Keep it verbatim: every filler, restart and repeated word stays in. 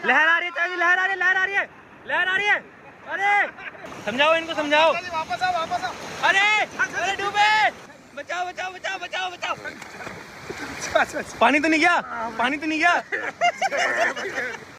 लहर आ रही है, लहर आ रही है, लहर आ रही है, लहर आ रही है। अरे समझाओ इनको, समझाओ। वापस आओ, वापस आओ। अरे अरे डूबे, बचाओ बचाओ बचाओ बचाओ बचाओ। पानी तो नहीं गया, पानी तो नहीं गया।